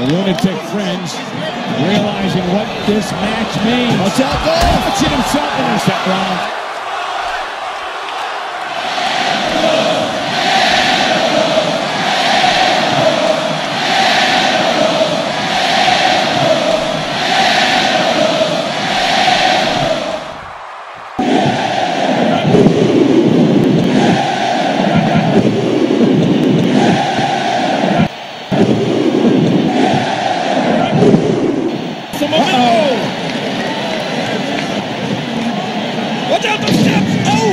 Lunatic Fringe realizing what this match means. Watching himself in this round. Watch out, the steps! Oh!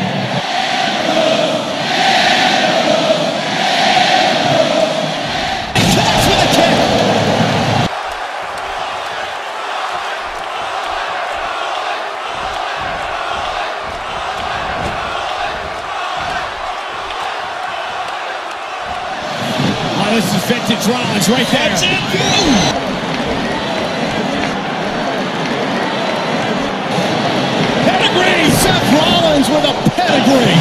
Connects with a kick! Oh, this is vintage Rollins right there. That's it! Seth Rollins with a pedigree.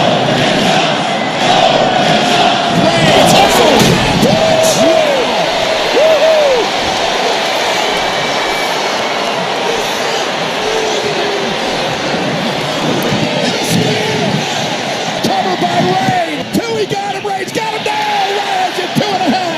Covered by Reigns. Two, he got him. Reigns got him down. Reigns at 2.5.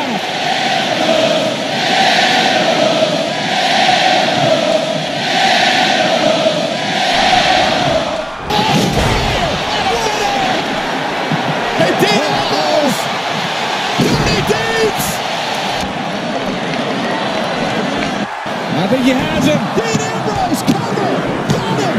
I think he has him. Dean Ambrose, cover. Got him.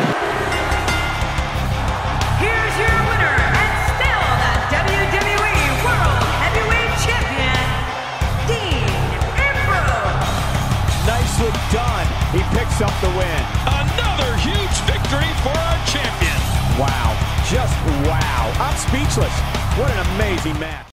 Here's your winner and still the WWE World Heavyweight Champion, Dean Ambrose. Nicely done. He picks up the win. Another huge victory for our champion. Wow. Just wow. I'm speechless. What an amazing match.